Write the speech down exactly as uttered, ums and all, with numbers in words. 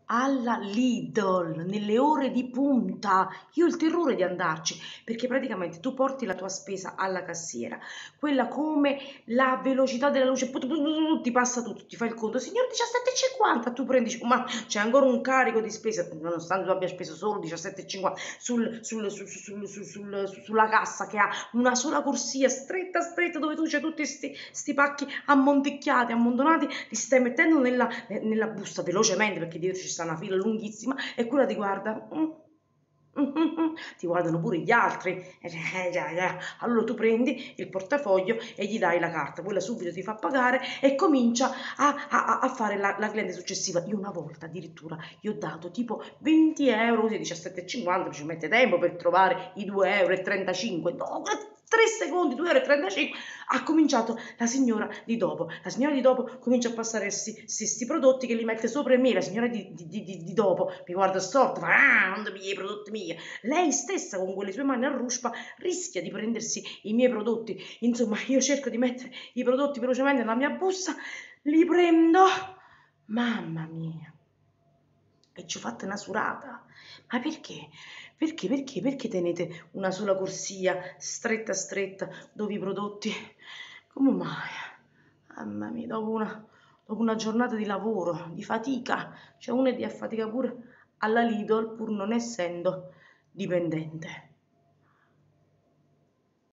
alla Lidl, nelle ore di punta. Io ho il terrore di andarci, perché praticamente tu porti la tua spesa alla cassiera, quella come la velocità della luce, pu- pu- pu- ti passa tutto, ti fa il conto, signor diciassette e cinquanta, tu prendi, dici, ma c'è ancora un carico di spesa, nonostante tu abbia speso solo diciassette e cinquanta sul- sul- sul- sul- sul- sul- sulla cassa che ha una sola corsia stretta stretta dove tu c'hai tutti sti, sti pacchi ammonticchiati, ammontonati, li stai mettendo nella, nella busta velocemente perché dietro ci sta una fila lunghissima e quella ti guarda. "Mm, mm, mm, mm", ti guardano pure gli altri. Eh, eh, già, già. Allora tu prendi il portafoglio e gli dai la carta, quella subito ti fa pagare e comincia a, a- a fare la, la cliente successiva. Io una volta addirittura gli ho dato tipo venti euro, così diciassette e cinquanta, ci mette tempo per trovare i due euro e trentacinque. No, tre secondi, due euro e trentacinque. Ha cominciato la signora di dopo. La signora di dopo comincia a passare questi prodotti che li mette sopra me. La signora di, di, di, di dopo mi guarda storta, fa, ah, non devi i prodotti miei. Lei stessa con quelle sue mani a ruspa rischia di prendersi i miei prodotti. Insomma, io cerco di mettere i prodotti velocemente nella mia busta, li prendo. Mamma mia, e ci ho fatto una surata. Ma perché? Perché, perché, perché tenete una sola corsia stretta stretta dove i prodotti? Come mai? Mamma mia, dopo una, dopo una giornata di lavoro, di fatica, cioè uno è di affatica pure alla Lidl pur non essendo dipendente.